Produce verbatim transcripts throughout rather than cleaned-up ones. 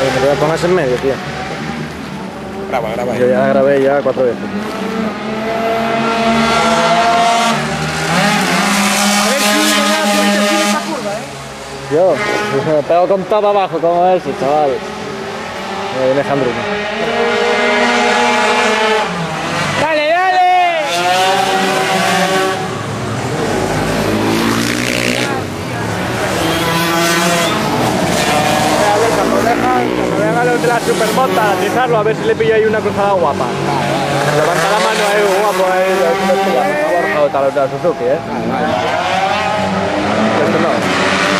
Oye, me voy a ponerse en medio, tío. Graba, graba. Yo ya grabé ya cuatro veces. A ver si me da orientación esta curva, ¿eh? Yo, me pego con todo abajo como eso, chaval. Me viene Jandrino. ¡Dale, dale! A ver, cuando dejan, cuando vengan los de la supermoto a atizarlo, a ver si le pillo ahí una cruzada guapa. Levanta la mano ahí, guapo, ahí, a ver si nos pillamos a Borja o tal, los de la Suzuki, ¿eh? Esto no.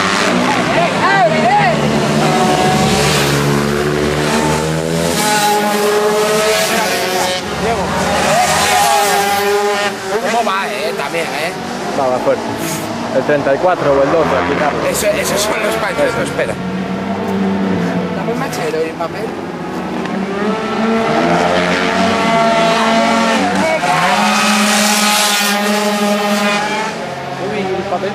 ¿Cómo va, eh? También, eh. Va, va fuerte. El treinta y cuatro o el doce, al quitarlo. Eso, esos son los panchos, no, espera. Dame machero y papel. Uy, el papel.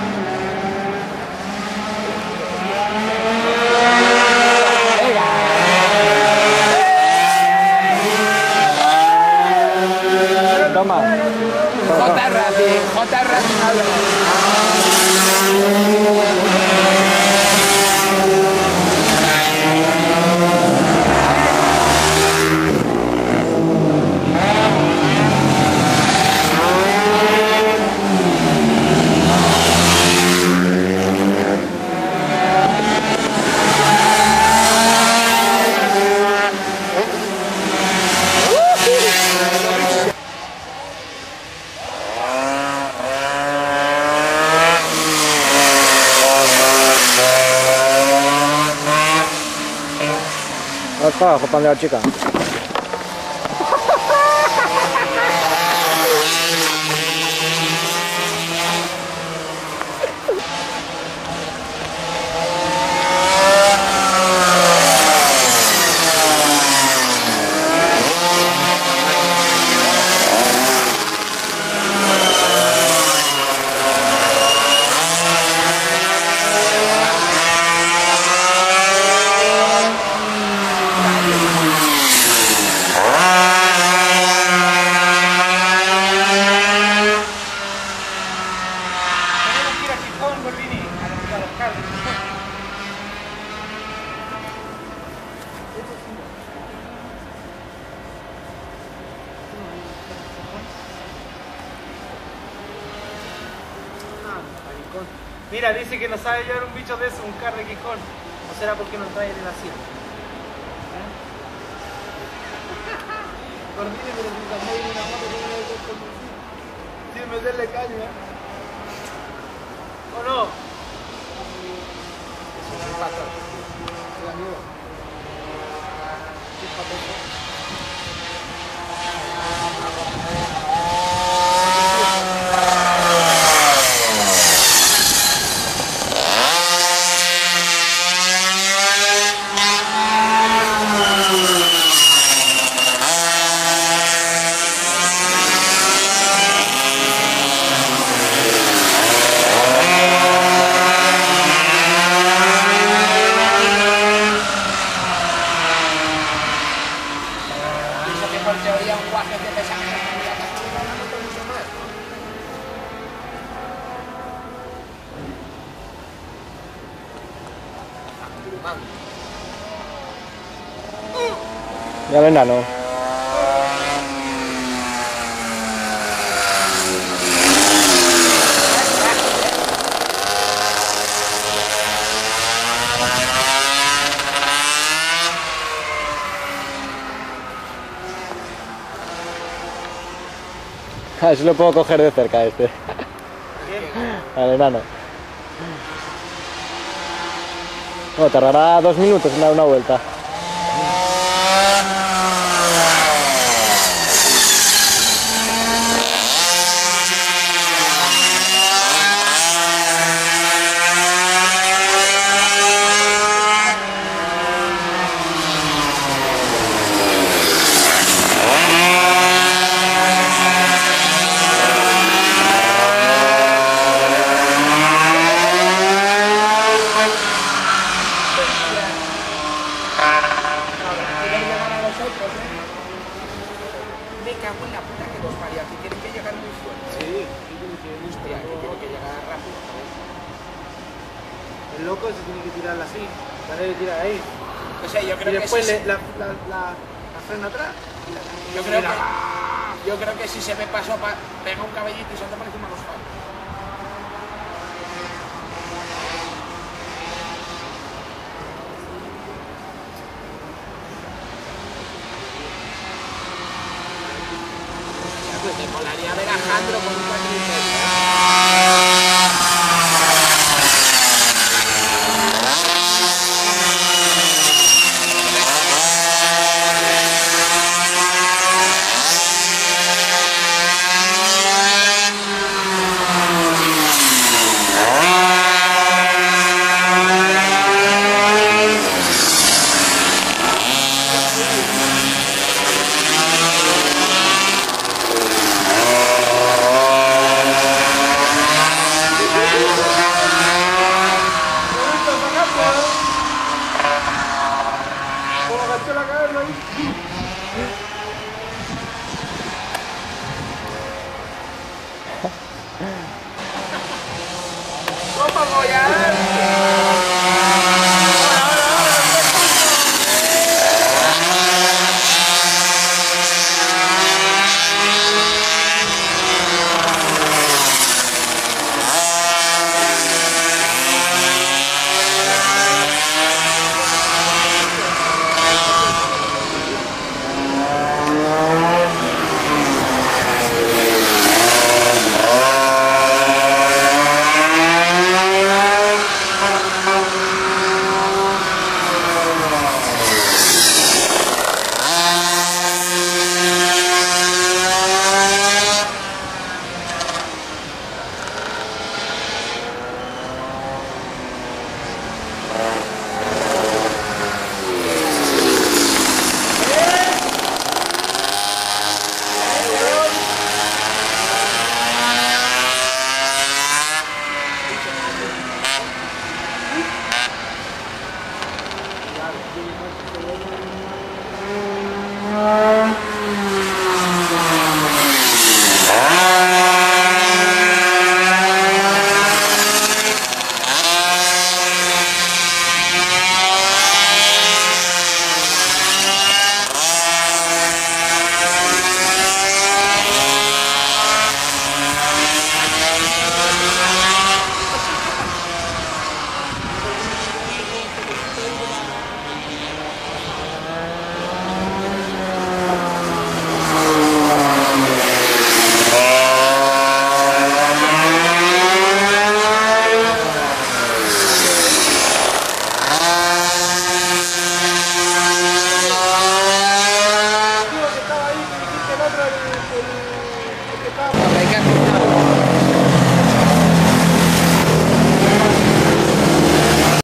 Toma. J. Racing, J. Racing. Hasta abajo, pan de la chica. Mira, dice que no sabe llevar un bicho de eso, un car de Gijón. ¿O será porque no trae de la sierra? ¿Eh? Gordini, pero si está muy una moto que no le gusta conducir. Sin meterle caña. ¿O no? Es un pato. Sí, amigo. Sí, pato. Teoría, un guaje de pesaje, mucho más, ¿no? Ya el enano. A ver si lo puedo coger de cerca este. Al enano. No, tardará dos minutos en dar una vuelta. cago en la puta que los parió. Aquí tienen que llegar muy fuerte. Sí, aquí tiene que ir Hostia, aquí tiene que llegar rápido. ¿Sabes? El loco se tiene que tirar así. La debe tirar ahí. O sea, yo creo Y después que le, si, la, la, la, la frena atrás. Y la, yo creo que yo creo que si se me pasó pa, pega un caballito y salta por encima de los palos. Pues te molaría ver a Jandro con un cuatriciclo. Como agachó la cabeza ahí. ¿Cómo voy a dar? Claro,